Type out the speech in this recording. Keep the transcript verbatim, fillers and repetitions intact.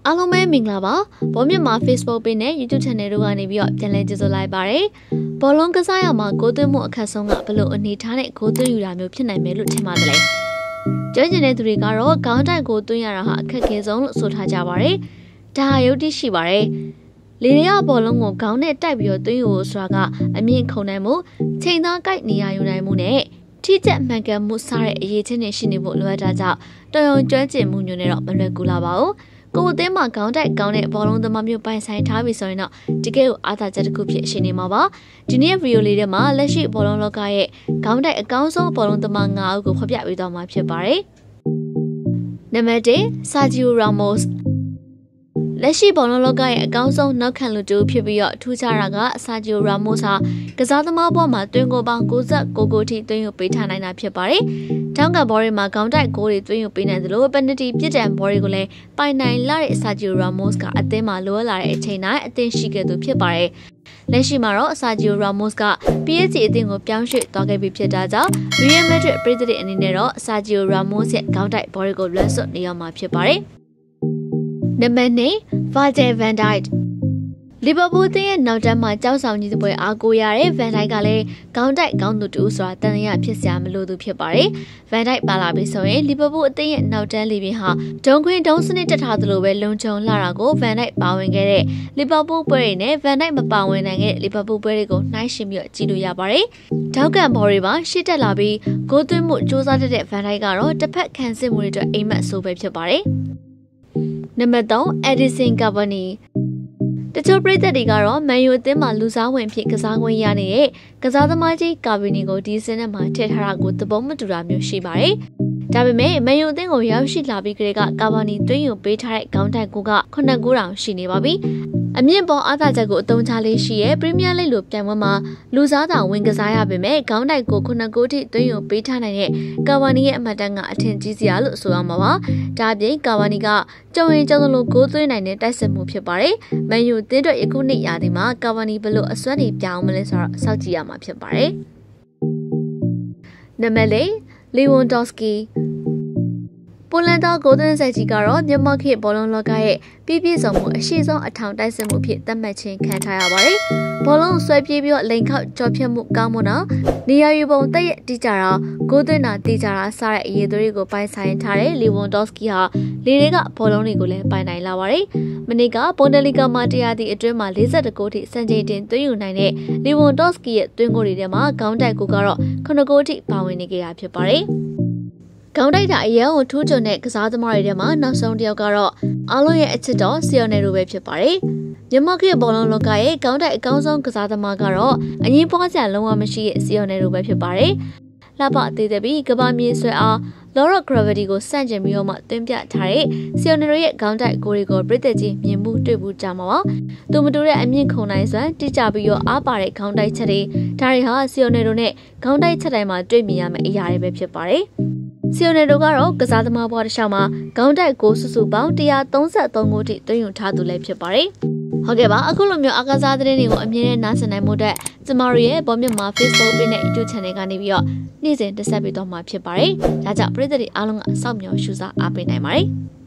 အားလုံးပဲမင်္ဂလာပါဘောမြတ်မှာ Facebook page နဲ့ YouTube channel တို့ကနေပြီးတော့ပြန်လည်ကြိုဆိုလိုက်ပါတယ်ဘောလုံးကစားရမှာဂိုးသွင်းမှုအခက်ဆုံးကဘလို့အနေထားနဲ့ဂိုးသွင်းယူတာမျိုးဖြစ်နိုင်မယ်လို့ထင်ပါတယ်ကြွကျင်တဲ့သူတွေကတော့ခေါင်းတိုက်ဂိုးသွင်းရတာဟာအခက်အခဲဆုံးလို့ဆိုထားကြပါတယ်ဒါဟာယုတ်တိရှိပါတယ်လေတွေကဘောလုံးကိုခေါင်းနဲ့တိုက်ပြီးတော့သွင်းယူဆိုတာကအမြင့်ခုန်နိုင်မှုချိန်သားကိုက်နေရယူနိုင်မှုနဲ့ထိကျက်မှန်ကန်မှုစားတဲ့အရေးချင်းတွေရှိနေဖို့လိုအပ်တာကြောင့်တော်ရုံကျွမ်းကျင်မှုညွှန်နေတော့မလွယ်ကူလာပါဘူးကိုယ်အသင်းမှာခေါင်းတိုက်ကောင်းတဲ့ဘောလုံးသမားမျိုးပိုင်ဆိုင်ထားပြီဆိုရင်တော့တကယ်ကိုအားသာချက်တစ်ခုဖြစ်ရှိနေမှာပါဒီနေ့ဗီဒီယိုလေးထဲမှာလက်ရှိဘောလုံးလောကရဲ့ခေါင်းတိုက်အကောင်းဆုံးဘောလုံးသမား၅ဦးကိုဖော်ပြပေးသွားမှာဖြစ်ပါတယ်နံပါတ်၁ Sergio Ramosလက်ရှိဘောလုံးလောကရဲ့အကောင်းဆုံးနောက်ခံလူတူဖြစ်ပြီးတော့ထူးခြားတာက Sergio Ramos ဟာကစားသမားဘောမှာတွင်ကိုပေါင်း၉၉ဂိုးထိသွင်းယူပေးထားနိုင်တာဖြစ်ပါတယ်။တောင်ကဘော်ရီမှာခေါင်းတိုက်ဂိုးတွေသွင်းယူပေးနိုင်သလိုပယ်နတီပြစ်ဒဏ်ဘော်တွေကိုလည်းပိုင်နိုင်လာတဲ့ Sergio Ramos ကအသင်းမှာလိုအပ်လာတဲ့အချိန်တိုင်းအသင်းရှိခဲ့သူဖြစ်ပါတယ်။လက်ရှိမှာတော့ Sergio Ramos က P S G အသင်းကိုပြောင်းရွှေ့သွားခဲ့ပြီးဖြစ်တာကြောင့် Real Madrid ပြည်သူတွေအနေနဲ့တော့ Sergio Ramos ရဲ့ခေါင်းတိုက်ဘော်တွေကိုလွှမ်းဆွနေရမှာဖြစ်ပါတယ်။နံပါတ်၂ Virgil van Dijk လီဗာပူးအသင်းရဲ့နောက်တန်းမှာကြောက်ဆောင်ကြီးပွဲအားကိုးရတဲ့ Van Dijk ကလည်းခေါင်းတိုက်ကောင်းသူတူဆိုတာတန်ရဖြစ်စရာမလိုသူဖြစ်ပါတယ်။ Van Dijk ပါလာပြီဆိုရင်လီဗာပူးအသင်းရဲ့နောက်တန်းလီပင်ဟာဒုံခွင်းဒုံစနစ်တက်ထားသလိုပဲလုံခြုံလာတာကို Van Dijk ပါဝင်ခဲ့တဲ့လီဗာပူးပွဲတွေနဲ့ Van Dijk မပါဝင်နိုင်တဲ့လီဗာပူးပွဲတွေကိုနှိုင်းယှဉ်ပြီးကြည့်လို့ရပါတယ်။ထောက်ကန်ဘော်တွေပါရှေ့တက်လာပြီးဂိုးသွင်းမှုစ조사တတ်တဲ့ Van Dijk ကတော့တစ်ဖက်ခံစစ်မှုတွေအတွက်အိမ်မက်ဆိုးပဲဖြစ်ပါတယ်။နံပါတ်၃ Edison Cavani တချို့ပရိသတ်တွေကတော့မန်ယူအသင်းမှာလူစားဝင်ဖြစ်ကစားခွင့်ရနေတဲ့ကစားသမားကြီးကာဗီနီကိုဒီစနစ်မှာထည့်ထားတာကိုသဘောမတူတာမျိုးရှိပါတယ်။ဒါပေမဲ့မန်ယူအသင်းကိုရောက်ရှိလာပြီးကလေးကကာဗာနီသွင်းယူပေးထားတဲ့ခေါင်းတိုက်ကိုကခုနှစ်ဂိုးတောင်ရှိနေပါပြီ။အမြင့်ပေါ်အားသာချက်ကိုအသုံးချလေးရှိရဲ့ပရီးမီးယားလိဂ်လိုပြိုင်ပွဲမှာလူစားတောင်ဝင်ကစားရပေမဲ့ခေါင်းတိုက်ကိုခုနှစ်ဂိုးထိသွင်းယူပေးထားနိုင်တဲ့ကာဗာနီရဲ့အမှတ်တမ်းကအထင်ကြီးစရာလို့ဆိုရမှာပါ။ဒါအပြင်ကာဗာနီကကြုံရင်ကြုံလို့ဂိုးသွင်းနိုင်တဲ့တိုက်စစ်မှုဖြစ်ပါတယ်။မန်ယူအသင်းအတွက်ယခုနှစ်ရာသီမှာကာဗာနီဘယ်လိုအစွမ်းတွေပြောင်းမလဲဆိုတော့စောင့်ကြည့်ရမှာဖြစ်ပါတယ်။နံပါတ်၄ Lewandowskiပိုလန်သားဂိုးသွင်းဆိုင်ကြီးကတော့မြန်မာခေတ်ဘောလုံးလောကရဲ့ပြည့်ပြည့်စုံမှုအရှိဆုံးအထောင်တိုက်စစ်မှုဖြစ်သတ်မှတ်ခြင်းခံထားရပါတယ်။ဘောလုံးဆွဲပြေးပြီးတော့လိန်ခောက်ကြော်ဖြတ်မှုကောင်းမွန်တာနေရာယူပုံတက်ရတိကျတာဂိုးသွင်းတာတိကျတာစတဲ့အရေးသွေးတွေကိုပိုင်ဆိုင်ထားတဲ့ Lewandowski ဟာလေတွေကဘောလုံးတွေကိုလည်းပိုင်နိုင်လာပါတယ်။မနေ့ကဘွန်ဒလီဂါမှာတရားသည့်အတွင်းမှာ၄၁ဂိုးထိစံချိန်တင်သွင်းယူနိုင်တဲ့ Lewandowski ရဲ့သွင်းဂိုးတွေထဲမှာခေါင်းတိုက်ကိုကတော့ခုနှစ်ဂိုးထိပါဝင်နေကြတာဖြစ်ပါတယ်။ခေါင်းတိုက်တာအရန်ကိုထူးချွန်တဲ့ကစားသမားတွေထဲမှာနောက်ဆုံးတစ်ယောက်ကတော့အားလုံးရဲ့အချစ်တော်ဆီယိုနယ်လိုပဲဖြစ်ပါတယ်။မြန်မာခေတ်ဘောလုံးလောကရဲ့ခေါင်းတိုက်အကောင်းဆုံးကစားသမားကတော့အငင်းပွားစရာလုံးဝမရှိတဲ့ဆီယိုနယ်လိုပဲဖြစ်ပါတယ်။လှပအသေးသေးပြီးကဘာမြေဆွဲအား Law of Gravity ကိုစန့်ကျင်ပြီးတော့မှတွင်းပြထားတဲ့ဆီယိုနယ်လိုရဲ့ခေါင်းတိုက်ကိုတွေကိုပြည်သက်ကြီးမြင်မှုတွေ့မှုကြမှာပါ။သူမတူတဲ့အမြင့်ခုံနိုင်စွမ်းတိကျပြီးတော့အားပါတဲ့ခေါင်းတိုက်ချက်တွေဒါတွေဟာဆီယိုနယ်လိုနဲ့ခေါင်းတိုက်ချက်တိုင်းမှာတွေ့မြင်ရမယ့်အရာတွေပဲဖြစ်ပါတယ်။ဆီယိုနယ်တို့ကတော့ကစားသမားဘွားတစ်လျှောက်မှာခေါင်းတိုက်ကိုစုစုပေါင်း၁၃၃ဂိုးထိသွင်းယူထားသူလည်းဖြစ်ပါတယ်။ဟုတ်ကဲ့ပါအခုလိုမျိုးအကစားသတင်းတွေကိုအမြင်နဲ့နားဆင်နိုင်မှုအတွက်ကျမတို့ရဲ့ဘောမြတ်မှာ Facebook page နဲ့ YouTube channel ကနေပြီးတော့နေ့စဉ်တက်ဆက်ပေးသွားမှာဖြစ်ပါတယ်။ဒါကြောင့်ပရိသတ်တွေအားလုံးကစောင့်မျှော်ရှုစားအားပေးနိုင်ပါတယ်။